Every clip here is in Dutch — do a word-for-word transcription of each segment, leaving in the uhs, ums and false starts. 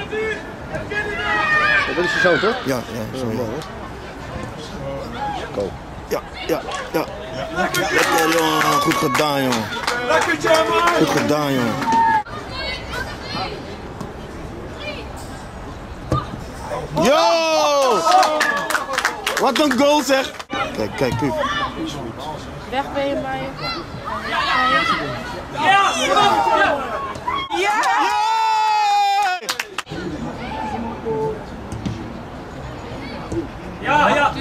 Dat is je zoon, toch? Ja, ja, zo ja. Go. Ja, ja, ja. Lekker jongen, goed gedaan jongen. Goed gedaan jongen. Yo! Wat een goal zeg! Kijk, kijk, Puuf. Weg ben je mij. Ja! Ja! Ja, ja!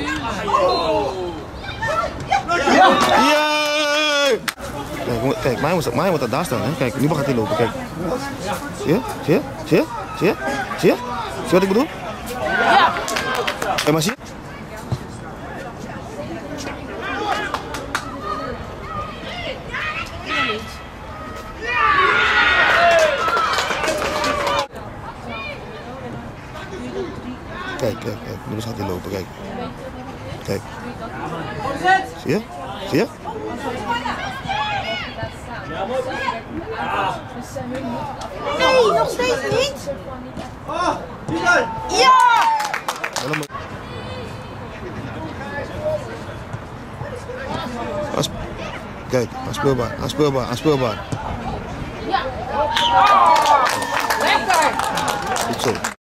Yay! Kijk, kijk, mij moet, mij moet dat daar staan, hè? Kijk, nu gaat hij lopen, kijk. Zie je? Zie je? Zie je? Zie je? Zie je? Zie je wat ik bedoel? Ja! En maar zie je? Kijk, kijk, kijk. Nu gaat hij lopen, kijk. Kijk. Zie je? Zie je? Nee, nog steeds niet! Ja! As Kijk, aanspeelbaar, aanspeelbaar, aanspeelbaar. Ja! Lekker! Goed zo.